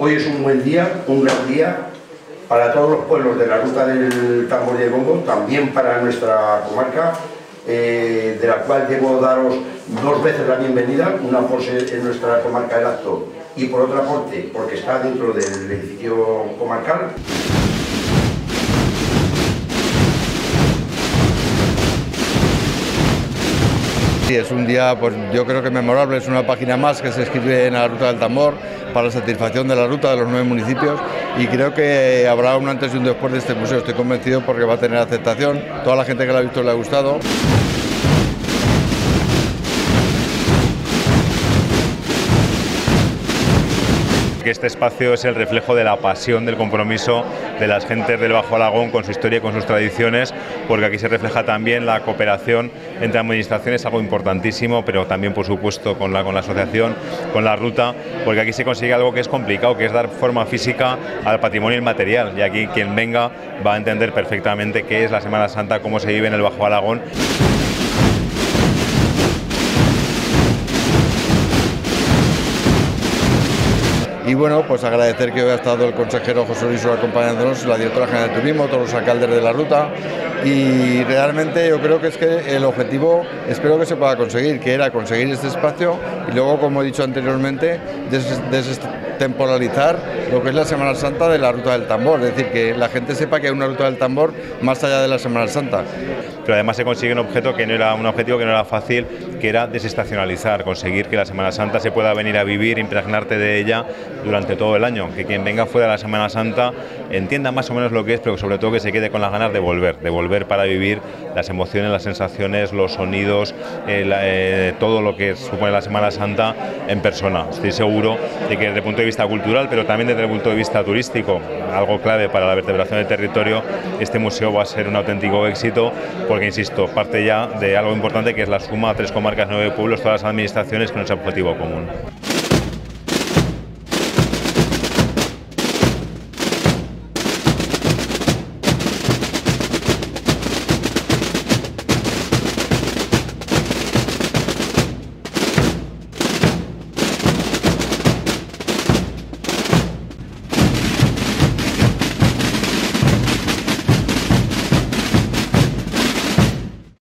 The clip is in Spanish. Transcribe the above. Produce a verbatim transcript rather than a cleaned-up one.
Hoy es un buen día, un gran día para todos los pueblos de la ruta del tambor y el bombo, también para nuestra comarca, eh, de la cual debo daros dos veces la bienvenida, una por ser en nuestra comarca el acto y por otra parte porque está dentro del edificio comarcal. Sí, es un día, pues yo creo que memorable, es una página más que se escribe en la Ruta del Tambor para la satisfacción de la ruta de los nueve municipios y creo que habrá un antes y un después de este museo, estoy convencido porque va a tener aceptación, toda la gente que lo ha visto le ha gustado. Que este espacio es el reflejo de la pasión, del compromiso de las gentes del Bajo Alagón con su historia y con sus tradiciones, porque aquí se refleja también la cooperación entre administraciones, algo importantísimo, pero también por supuesto con la, con la asociación, con la ruta, porque aquí se consigue algo que es complicado, que es dar forma física al patrimonio inmaterial, y aquí quien venga va a entender perfectamente qué es la Semana Santa, cómo se vive en el Bajo Alagón. Y bueno, pues agradecer que hoy ha estado el consejero José Luis acompañándonos, la directora general de turismo, todos los alcaldes de la ruta, y realmente yo creo que es que el objetivo espero que se pueda conseguir, que era conseguir este espacio y luego, como he dicho anteriormente, des destemporalizar lo que es la Semana Santa de la Ruta del Tambor, es decir, que la gente sepa que hay una Ruta del Tambor más allá de la Semana Santa. Pero además se consigue un objeto que no era un objetivo que no era fácil, que era desestacionalizar, conseguir que la Semana Santa se pueda venir a vivir, impregnarte de ella durante todo el año, que quien venga fuera de la Semana Santa entienda más o menos lo que es, pero sobre todo que se quede con las ganas de volver, de volver para vivir las emociones, las sensaciones, los sonidos, eh, la, eh, todo lo que supone la Semana Santa en persona. Estoy seguro de que desde el punto de vista cultural, pero también desde el punto de vista turístico, algo clave para la vertebración del territorio, este museo va a ser un auténtico éxito, porque insisto, parte ya de algo importante que es la suma a tres comarcas, nueve pueblos, todas las administraciones con ese objetivo común.